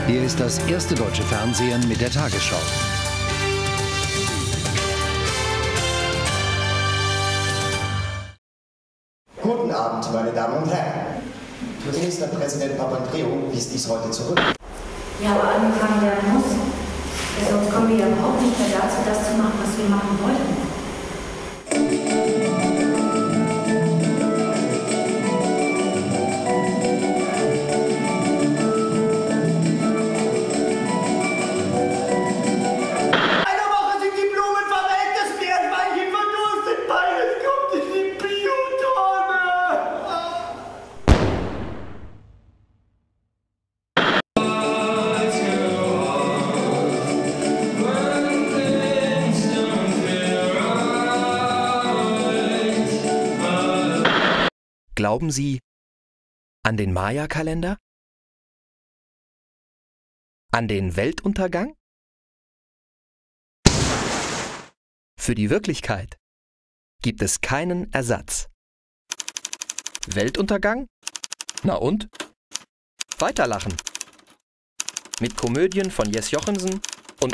Hier ist das erste deutsche Fernsehen mit der Tagesschau. Guten Abend, meine Damen und Herren. Ministerpräsident Papandreou wies dies heute zurück. Ja, aber angefangen werden muss. Ja, sonst kommen wir ja überhaupt nicht mehr dazu, das zu machen, was wir machen wollten. Glauben Sie an den Maya-Kalender? An den Weltuntergang? Für die Wirklichkeit gibt es keinen Ersatz. Weltuntergang? Na und? Weiterlachen. Mit Komödien von Jes Jochensen und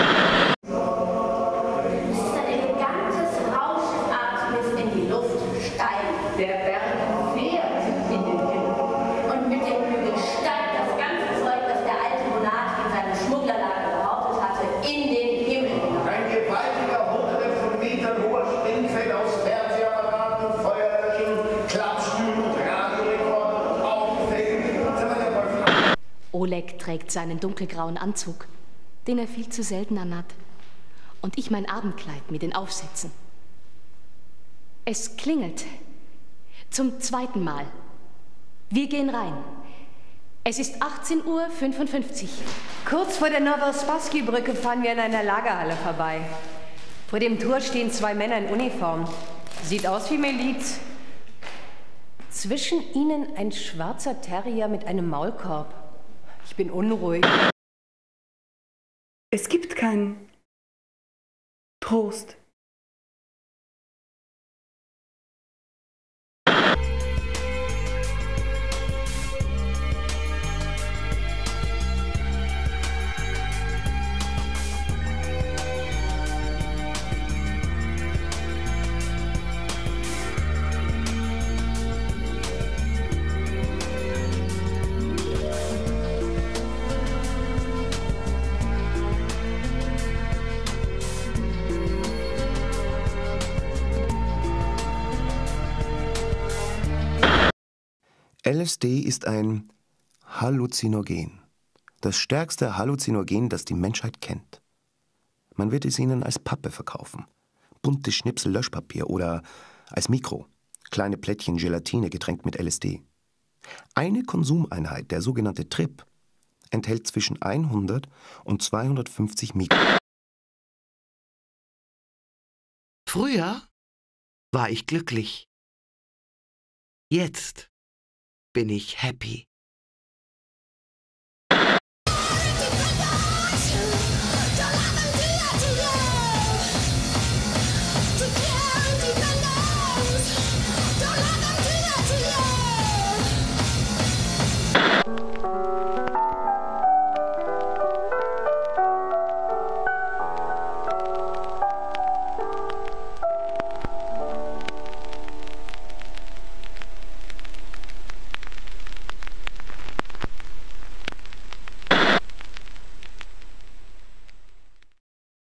Der Berg fährt in den Himmel. Und mit dem Hügel steigt das ganze Zeug, das der alte Monarch in seinem Schmugglerlager behauptet hatte, in den Himmel. Ein gewaltiger, hunderte von Metern hoher Springfeld aus Fernsehapparaten, Feuerlöschern, Klappstühlen und Radiorekordern und Augenfängen. Oleg trägt seinen dunkelgrauen Anzug, den er viel zu selten anhat. Und ich mein Abendkleid mit den Aufsätzen. Es klingelt. Zum zweiten Mal. Wir gehen rein. Es ist 18:55 Uhr. Kurz vor der Nowospassky-Brücke fahren wir an einer Lagerhalle vorbei. Vor dem Tor stehen zwei Männer in Uniform. Sieht aus wie Miliz. Zwischen ihnen ein schwarzer Terrier mit einem Maulkorb. Ich bin unruhig. Es gibt keinen Trost. LSD ist ein Halluzinogen. Das stärkste Halluzinogen, das die Menschheit kennt. Man wird es ihnen als Pappe verkaufen. Bunte Schnipsel Löschpapier oder als Mikro. Kleine Plättchen Gelatine getränkt mit LSD. Eine Konsumeinheit, der sogenannte Trip, enthält zwischen 100 und 250 Mikro. Früher war ich glücklich. Jetzt bin ich happy.